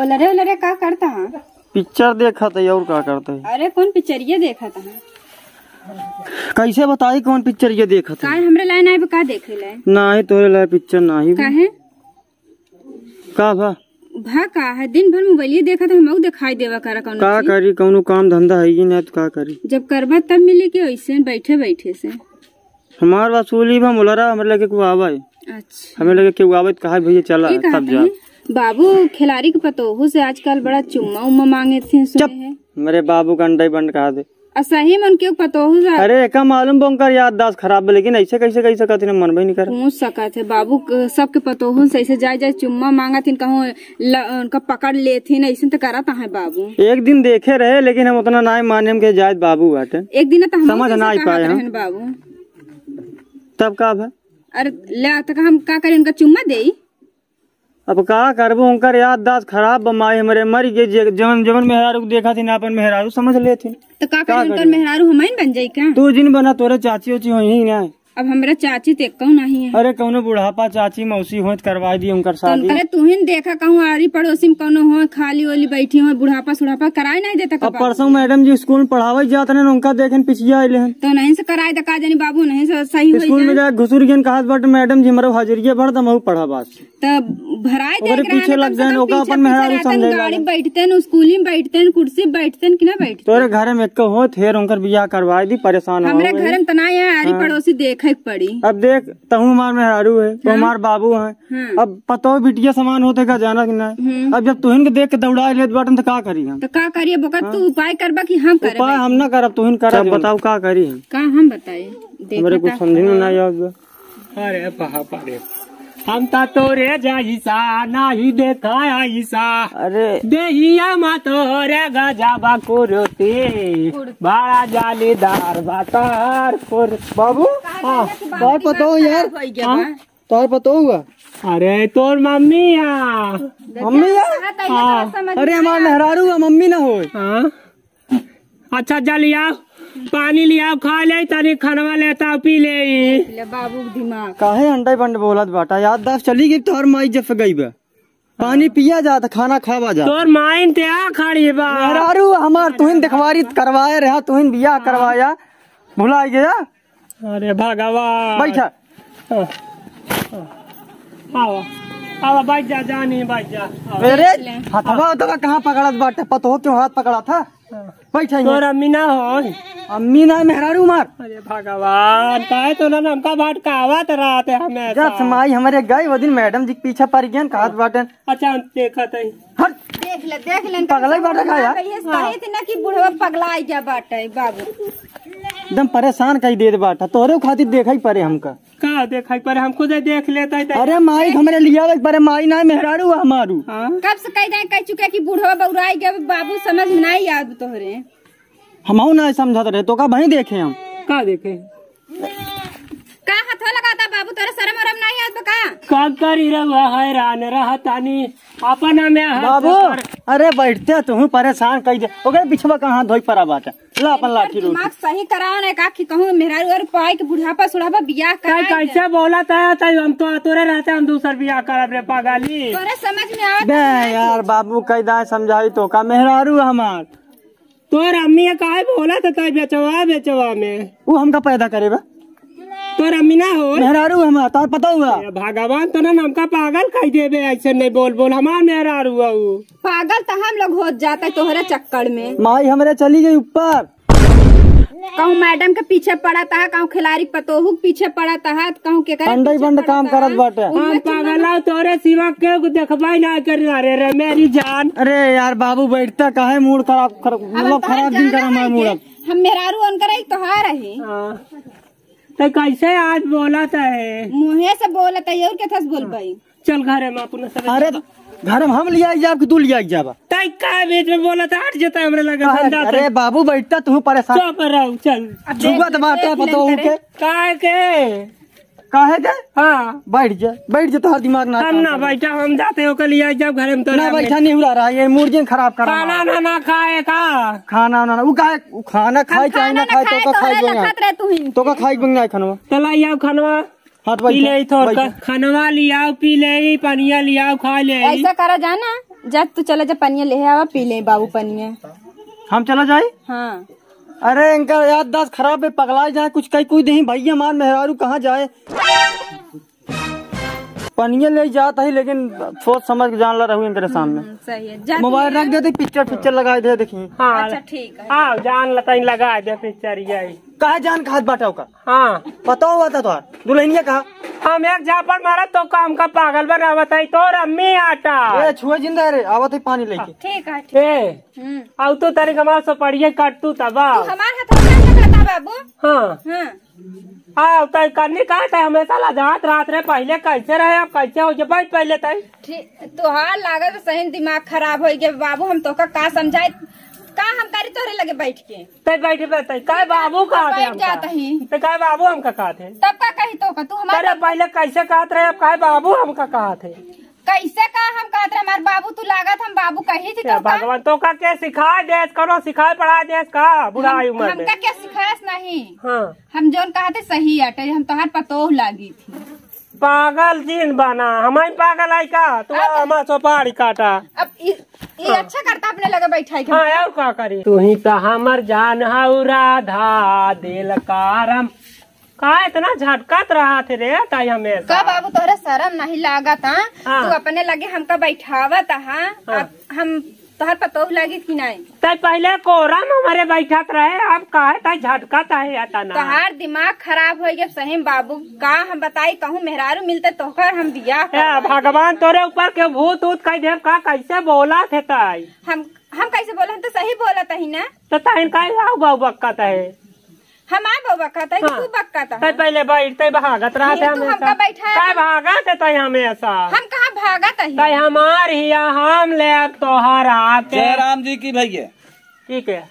ओलरे ओलरे का करता है? पिक्चर देखा था और क्या करते है? अरे कौन पिक्चर ये देखा था? कैसे बताई कौन पिक्चर ये देखा था? हमरे लाइन आए का देखे ले? नहीं तोरे लाए पिक्चर नहीं काहे? का का है दिन भर मोबाइल देखा था, हम दिखाई देवा करा कौन का करी कौनो काम धंधा है ही नहीं तो का करी? जब करबा तब मिले के वैसे बैठे बैठे से हमार वसूली बा मुलरा हमरे लगे को आवे। अच्छा हमें लगे के आवे कहा भैया चला तब जा। बाबू खिलाड़ी के पतोहू से आजकल बड़ा चुम्मा उम्मा मांगे थे सुने है। मेरे बाबू का अंडा बंद कहा दे। सही मन के पतोहू से अरे का मालूम बंकर याददाश्त खराब है लेकिन ऐसे कैसे कह सकत है मन भी नहीं कर पूछ सकत है। बाबू सबके पतोहू से ऐसे जाए चुम्मा मांगा थी कहूँ उनका पकड़ ले थी ऐसे तो करता है बाबू। एक दिन देखे रहे लेकिन हम उतना ना माने हम के जायद बाबू बाटे। एक दिन तो समझ ना पाए हम बाबू तब का है। अरे ले तक हम का करें उनका चुम्मा दे। अब का करबो उनकर याददाश्त खराब बमाई हमारे मर गए जवन जवन मेहरारू देखा थी ना अपन मेहरारू समझ ले थी तो का करें उनकर मेहरारू हमारे बन जाये क्या? तू जिन बना तोरे चाची उची हो ही ना। अब हमारा चाची तो कहूँ नहीं है। अरे कौनो बुढ़ापा चाची मौसी हो करवा दी उनकर शादी। अरे तू ही देखा कहूँ आरी पड़ोसी में कौनो हो खाली वाली बैठी हो बुढ़ापा सुढ़ापा कराए नहीं देता। अब परसों मैडम जी स्कूल पढ़ावे जाते हैं उनका देखे पिछिया आये हैं तो नहीं से कराए का जानी बाबू नहीं से सही स्कूल में जाए घुसुर गए कहा बट मैडम जी हमारे हाजिरिये भर दम पढ़ा बात तब भराए पीछे लग जाए अपन मेहरारू गाड़ी बैठते स्कूल में बैठते कुर्सी बैठते कि ना बैठते तोरे घर में हो थे उनकर बियाह करवाए दी परेशान हमारे घर में तना है आरी पड़ोसी देखे पड़ी। अब देख तहु हमार मेहरारू है तो हमार बाबू है अब पतो बिटिया समान होते का जाना कि नहीं। अब जब तुहिन के देख के दौड़ा ले बटन तो का करी हम? तो का करिए बोका तू उपाय करबा कि हम करे? उपाय हम ना करब तुहिन कर बताओ का करी का हम बताए मेरे कुछ समझ में नहीं आवे। अरे बाप रे हम ता तोरे जाइसा नाही देखाइसा। अरे देहिया मा तोरे गजाबा कुरुती बड़ा जालीदार बातार कुर बाबू तोर पतो यार तोर पतो हुआ। अरे तोर मम्मी मम्मी अरे हमार मेहरारू मम्मी ना हो। अच्छा जा लिया पानी लिया खा ले तनी खानवा लेता पी ले बाबू दिमाग काहे अंडा बंड बोलत बाटा याददाश्त चली गई तोहर माई जब गई बा पानी पिया जाता खाना खावा जा तोर माइन ते आ खड़ी बा मेहरारू हमार तुहिन दिखवारी करवाया रहा तुहिन बियाह करवाया भुला गया। अरे भगवान बैठा आवा बैठ जा जानी बैठ जा। मेरे हथवा तो कहाँ पकड़त बाटे पतो क्यों हाथ पकड़ा था? बैठा तोर अम्मी ना हो? अम्मी ना मेहरारू मार। अरे भगवान काहे तो ना हमका बाट कहवत रहते हमें जब समाई हमारे गए वो दिन मैडम जी पीछे पड़ गए कहा बाटे। अच्छा देखा देख ले पगला बाटे का यार ना कि बुढ़वा पगला जा बाटे बाबू एकदम परेशान कही दे बाटा तोरे खातिर देखा ही परे हमका का देखा पर हम खुद देख लेता है। अरे माई हमारे लिया पर माई ना मेहरारू हमारू कब से कह चुके कि बुढ़वा बउराई गया बाबू समझ में नहीं याद तोहरे हम ना समझत रहे तो का भाई देखे हम का देखे का हाथवा लगाता बाबू तेरा शर्म वरम नहीं याद का करी रहा हैरान रहतानी अपन में बाबू। अरे बैठते तू परेशान कही दे ओकरे पिछवा कहाँ धोई पड़ा बाटा ला अपन लाठी रोटी दिमाग सही कराओ ना का कि कहूं मेहरारू और पाई के बुढ़ापा सुढ़ापा बियाह कर कैसे बोला था हम तो तोरे रहते हम दूसर बियाह करब रे पागली तोरे समझ में आवत बे यार बाबू कई दाए समझाई तो का मेहरारू हमार तोर अम्मी काहे बोला था बेचवा में वो हमका पैदा करेगा तोर अम्मी ना हो मेहरारू हमार तार पता हुआ भगवान तो ना हमका पागल कह देवे ऐसे नहीं बोल हमार मेहरारू पागल तो हम लोग हो जाता तोहरे चक्कर में माई हमारे चली गई ऊपर कहूँ मैडम के पीछे पड़ा था कहूँ खिलाड़ी पतोहू के पीछे पड़ा था कहूँ के अंडा बंद काम करत बाटे हम पागल तोरे सिवा के देखबा ना कर रे मेरी जान। अरे यार बाबू बैठता काहे मूड खराब मतलब खराब दिन करा मैं मूड हम मेहरारू अनकर तोहार है तो कैसे आज बोला था मुँहे से बोला था और क्या था बोल पाई चल घर में अपना। अरे घर में हम लिया जाब कि तू लिया जाबा तय का बीच में बोला था हट जाता हमरे लगा। अरे बाबू बैठता तू परेशान चुप रहो चल जुगत बाटे पतो के काहे के बैठ जा तो हर दिमाग ना हम ना बैठा हम जाते हो कल जब घर में तो ना बैठा नहीं उड़ा रहा ये मूड खराब कर खाना ना खाए का खाना ना वो काहे खाना खाए चाहे ना खाए तो का खाई तो का खाई बंग ना खानवा तलाई आओ खानवा पी ले थोड़ा खानवा लिया पी ले पानिया लिया खा ले ऐसा करा जाना जा तू चला जा पनिया ले आवा पी ले बाबू पनिया। हम चला जाए? हाँ। अरे इनका याददाश्त खराब है, पगला जाए कुछ कहीं कोई नहीं भैया मान मेहरारू कहाँ जाए। पनिया ले जाता है लेकिन सोच समझ के जान ला रहू इनके सामने। सही है जा मोबाइल रख दे, पिक्चर लगा दे देखिए। हाँ अच्छा ठीक है। हाँ जान लता लगा दे पिक्चर यही। कहा जान का हाथ बाटा होगा? हाँ पता हुआ था तुहार दुल्हनिया कहा? हम एक झापड़ मारा तो काम का पागल बना बताई तो अम्मी आटा ए छुए जिंदा रे आवत है पानी लेके। ठीक है ए अब तो तारीख हमारा सो पढ़िए काट तू तब हमारे हाथ में बाबू। हाँ हाँ हाँ तय करने का था हमेशा लाजात रात रे पहले कैसे रहे अब कैसे हो गए बैठ पहले तय तुहार लागत सही दिमाग खराब हो गया बाबू। हम तो का समझाए का हम करी तोरे लगे बैठ के तय बैठे बैठे काय बाबू का बैठ जाता ही तो काय बाबू हमका कहा थे तब का कही तो का तू हमारे पहले कैसे कहत रहे अब काय बाबू हमका कहा थे कैसे का हम कहते हमारे बाबू तू लागत हम बाबू कही थी तो भगवान तो का क्या सिखाए देस करो सिखाए पढ़ाए देस का बुढ़ाई उम्र में हमका क्या सिखायस नहीं। हाँ हम जोन कहते सही अटे हम तोहार पतोह लागी थी। पागल जीन बना हमारी पागल आई का तू हमारा चौपाड़ी काटा। अब ये अच्छा करता अपने लगे बैठा हाँ और का करी तू ही तो हमर जान हऊ राधा दिल कारम का इतना झटकत रहा थे रे ताई हमेशा का बाबू तोहरा शर्म नहीं लागत हाँ? तू अपने लगे हमका बैठावत हम तोहर पतोह लगी कि नहीं तय पहले कोरम हमारे बैठत रहे अब का है झटकत है तोहार दिमाग खराब हो गया सही बाबू का हम बताई कहूँ मेहरारू मिलते तोहर हम दिया भगवान तोरे ऊपर के भूत ऊत कह दे का कैसे बोला थे ताई हम कैसे बोला तो सही बोला ही ना तो ताइन का बाबू बक्कत है हमारे बाबा कहता है कि तू बक्का था पहले बैठते भागत रहा थे हमेशा भागत है तय हमेशा हम कहाँ भागत है तय हमार ही हम ले तोहरा जय राम जी की भैया ठीक है।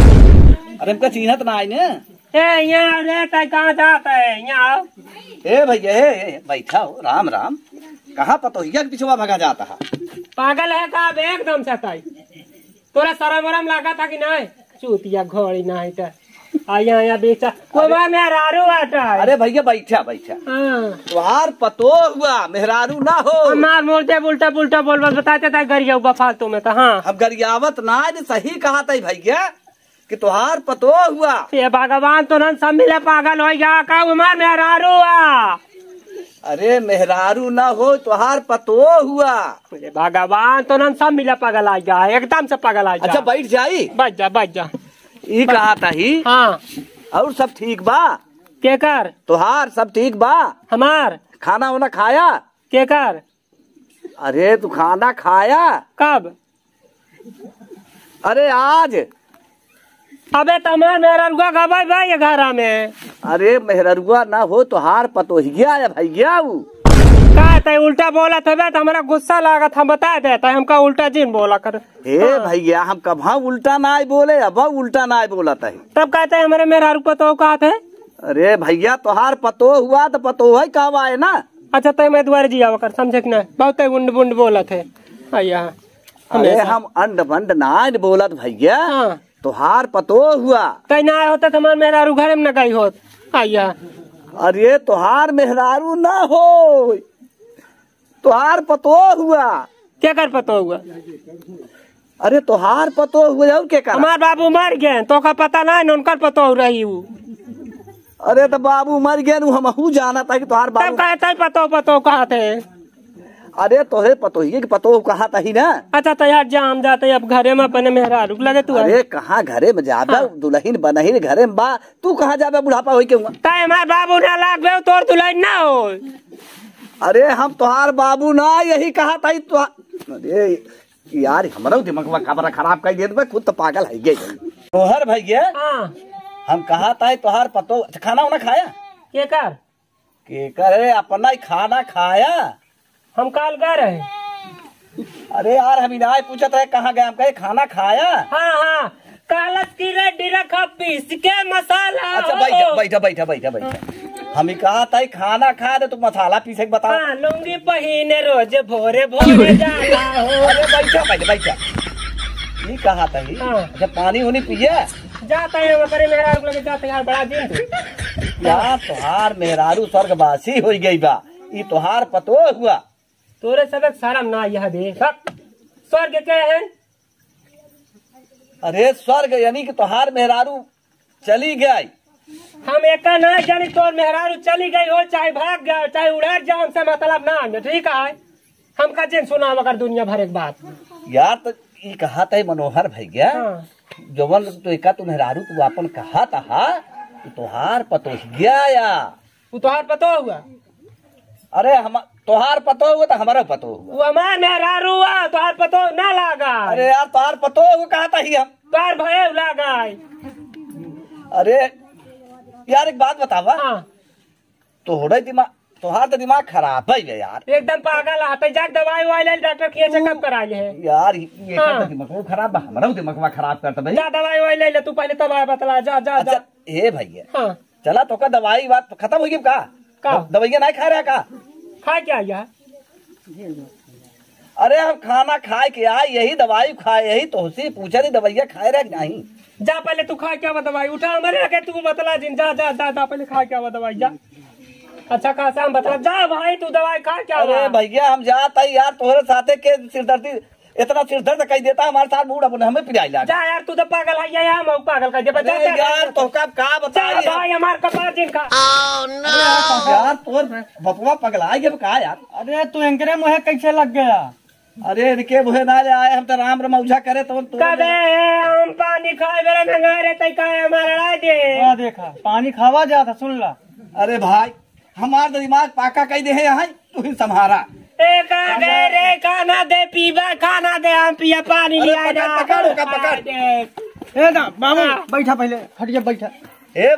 अरे हमका चिन्हत ना आई ने यहाँ रे तय कहाँ जाता है यहाँ ए भैया बैठा हो राम राम कहाँ पता हो पिछुआ भगा जाता है पागल है का एकदम से तय तोरा शरम वरम लगा था कि नहीं चूतिया घोड़ी नहीं तो आया बेचा कोई मेहरारू आटा। अरे भैया बैठा बैठा तुहार पतो हुआ मेहरारू ना हो मार मोड़ते उल्टा पुल्टा बोल बस बताते था गरिया फालतू में तो। हाँ हम गरियावत ना सही कहा था भैया कि तुहार पतो हुआ ये भगवान तो न सब मिले पागल हो गया का उमर मेहरारू हुआ। अरे मेहरारू ना हो तुहार पतो हुआ भगवान तो न सब मिले पागल आ गया एकदम से पागल आ गया। अच्छा बैठ जाई बैठ जा ई कहा था ही। हाँ और सब ठीक बा के कर तुहार सब ठीक बा हमार खाना वाना खाया के कर। अरे तू खाना खाया कब? अरे आज। अबे तमार मेहरुआ गवाई भाई घर में। अरे मेहरुआ ना हो तुहार पतो ही गया या भैया का उल्टा बोला था तो हमारा गुस्सा लगा था बता देता हमका उल्टा जिन बोला कर। हे भैया हम कब उल्टा ना बोले अब उल्टा ना बोला था तब कहते हमारे मेहरारू पतो कहा थे। अरे भैया तुहार पतो हुआ तो पतो है कब आए ना। अच्छा तो मैं दोबारा जिया कर समझे कि ना बहुत उंड बुंड बोला थे। अरे हम अंड बंड ना बोला भैया तुहार पतो हुआ कहीं ना होता तो हमारे मेहरारू घर में न गई होत। अरे तुहार मेहरारू ना हो तुहार पतो हुआ क्या कर पतो हुआ। अरे तुहार पतो हुआ और क्या कर हमार बाबू मर गए तो का पता ना उनकर पतो रही हूँ। अरे तो बाबू मर गए हम जाना था कि तुहार बाबू कहता पतो कहा थे। अरे तोहे पतो ही कि पतो कहा था ही ना। अच्छा तो यार जाम जाते अब घरे में अपने मेहरारू लगे तू। अरे कहाँ घरे में जाबे दुल्हन बनही घरे में बा तू कहाँ जाबे बुढ़ापा हो के हमारे बाबू ना लाग तोर दुल्हन ना हो। अरे हम तुहार बाबू ना यही कहा था तो। अरे यार हमारा दिमाग खबर खराब कर दिया खुद तो पागल है गई तोहर भैया। हम कहा था तुहार पतो खाना वाना खाया के कर अपना ही खाना खाया हम काल गए रहे। अरे यार हम इनाय पूछा था कहाँ गए हम कहे खाना खाया। हाँ कालस की रेडी रखा पीस के मसाला। अच्छा बैठा हम कहा था खाना खा दे तू मसाला पीसे बता। लुंगी पहने रोज भोरे जाना हो। अरे बैठा ये कहा था अच्छा पानी होनी पिए जाता है मेहरारू लगे जाते यार बड़ा दिन यार तुहार मेहरारू स्वर्गवासी हो गई बा ये तुहार पतो हुआ। तोरे सबक शर्म ना यह दे स्वर्ग के है? अरे स्वर्ग यानी कि तोहार मेहरारू चली गई। हम एक ना जानी तोर मेहरारू चली गई हो चाहे भाग गया चाहे उड़ा जाओ, हमसे मतलब ना है, ठीक है? हमका जिन सुना अगर दुनिया भर एक बात यार तो ये कहा था मनोहर भैया। हाँ। जवन तो एका तू मेहरारू तू अपन कहा था तोहार पतो गया या वो तोहार पतो हुआ? अरे हम तोहार पतो हुआ तो हमारा पतो हुआ। वो हमार मेहरारू हुआ तोहार पतो ना लागा। अरे यार तोहार पतो हुआ कहा था ही हम तोहार भय लागा। अरे यार एक बात बतावा। हाँ। तोहार तो दिमाग खराब है यार, एकदम पागल आते जाके दवाई वाई ले डॉक्टर के चेकअप कराए है यार। ये हाँ। दिमाग खराब बा, हमारा दिमाग खराब करता भाई। जा दवाई वाई ले तू पहले दवाई बतला। जा जा अच्छा, जा ए भैया। हाँ। चला तो का दवाई बात खत्म हो गई का दवाइयाँ नहीं खा रहा का? खा क्या यार? अरे हम खाना खाए के आए यही दवाई खाए यही तो उसी पूछा नहीं दवाइयाँ खाए रहे नहीं। जा पहले तू खा क्या दवाई उठा हमारे रखे तू बतला जिन। जा जा जा पहले खा क्या दवाई जा। अच्छा खासा हम बतला जा भाई तू दवाई खा क्या? अरे भैया हम जाता यार तोहरे साथे के सिरदर्दी इतना सिरदर्द कही देता हमारे साथ मूड अपन हमें पिलाई ला। जा यार तू तो पागल है यार, हम पागल कर दे यार तो का बता भाई हमार कपार जिन खा। यार तोर बपुआ पगला गया का यार? अरे तू एंकरे मुहे कैसे लग गया? अरे इनके मुहे ना ले आए हम तो राम रमौजा करे तो कबे हम पानी खाए बेरा महंगा रहते का हमारा दे। देखा पानी खावा जाता सुन ला। अरे भाई हमार तो दिमाग पाका कही दे यहाँ तू ही संभारा। रे खाना दे पीवा खाना दे हम पिया पानी लिया जा। पकड़ ए ना बाबू बैठा पहले हटिया बैठा। ए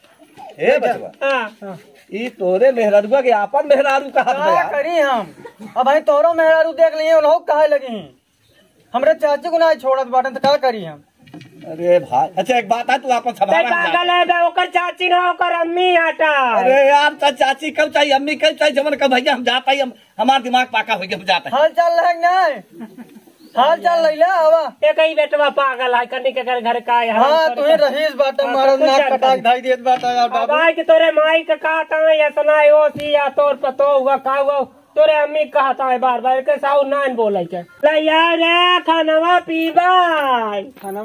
बचवा ई तोरे मेहरारुआ के आपन मेहरारू कहा क्या करी हम? अब भाई तोरो मेहरारू देख लिए उन्हों कहे लगी हमरे चाची को ना छोड़त बाटन तो क्या करी हम? अरे भाई अच्छा एक बात है तू आपन संभाला पागल है ओकर चाची ना ओकर अम्मी आटा। अरे यार चाची कब चाहिए अम्मी कब चाहिए जमन कब भैया हम जाता ही हमार दिमाग पाका हो गया जाता है। हाल चाल हाल चाल लैला हवा एक ही बेटवा पागल है कनी के घर का है। हां तू रहीस बात महाराज नाक कटाई धाई देत बात यार बाबू। भाई के तोरे माई का काटा है या सुनाई ओ सी या तोर पतो हुआ का हुआ तोरे अम्मी कहता है बार बार के साउ नान बोले के ले यार खानवा पीबाई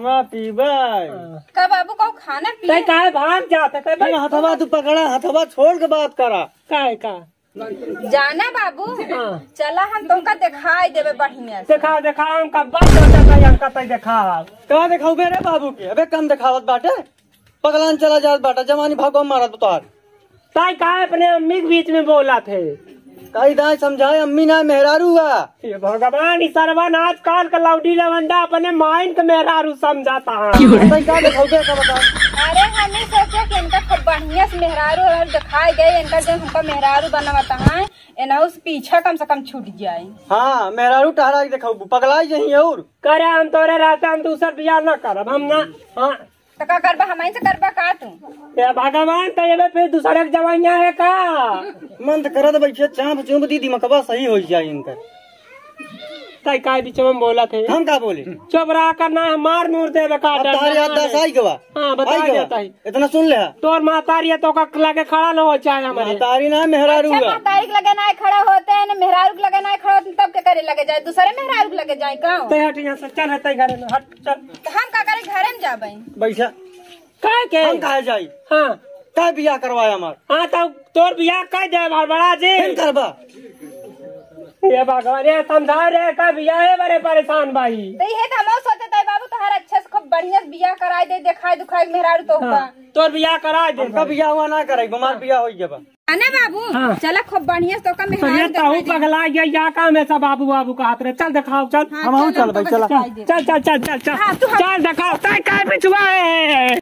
का बाबू को खाना पी ते काहे भाग जाते ते भाई? हथवा तू पकड़ा हथवा छोड़ के बात करा काहे का जाना बाबू। चला हम तुमका दिखाई देवे बढ़िया से। देखा हम का बात होता है हमका तई देखा का दिखाऊ रे बाबू के? अबे कम दिखावत बाटे पगलान चला जात बाटा जवानी भागो मारत तोहार। ताई काहे अपने अम्मी के बीच में बोला थे? कई दाई समझाए अम्मी ना मेहरारू हुआ। ये भगवान इस सर्वन आजकल का लौडी लवंडा अपने माइंड का मेहरारू समझाता है। का दिखाऊ दे का बता। अरे हमें सोचे कि इनका खूब बढ़िया से मेहरारू दिखाई गए इनका जब हमका मेहरारू बनावता है एना उस पीछा कम से कम छूट जाए। हाँ मेहरारू टहरा दिखाऊ पगलाई जही और करे हम तोरे रहते हम दूसर बियाह न करब हम ना। हाँ तो का करबा हमारे से करबा का तू? भगवान तो ये फिर दूसरे जवाइया है का मन तो करत बैठे चाँप चुंब दी दिमकवा सही हो जाए इनकर। ताई काय बीच में बोला थे हम का बोले चुप रहा करना है मार नूर दे बेकार। तारी याद दस आई गवा। हाँ बता देता है इतना सुन ले तोर मातारी तो का लगे खड़ा न हो चाहे हमारे तारी ना मेहरारू अच्छा तारीख लगे ना खड़ा होते हैं ना मेहरारू लगे ना खड़ा होते तब के करे लगे जाए दूसरे मेहरारू लगे जाए का? हट यहाँ से चल हट घर में हट चल। हम का करे घरे में जाबे बैठा काय के हम कहा जाई। हाँ का बियाह करवाया हमार? हाँ तो तोर बियाह कर दे बड़ा जी करबा ये भगवान ये समझा रहे का बियाह है बड़े परेशान भाई। तो ये तो हम सोचते थे बाबू तो हर अच्छे से खूब बढ़िया से बियाह कराई दे दिखाई दुखाई मेहरारू तो होगा। तोर बियाह करा दे का बियाह हुआ ना करे बीमार बियाह हो जब आने बाबू। चला खूब बढ़िया से तो का मेहरारू पगला गया या काम ऐसा बाबू बाबू का हाथ रहे चल दिखाओ चल। हम चल भाई चला चल चल चल चल चल चल दिखाओ काय पिछुआ है।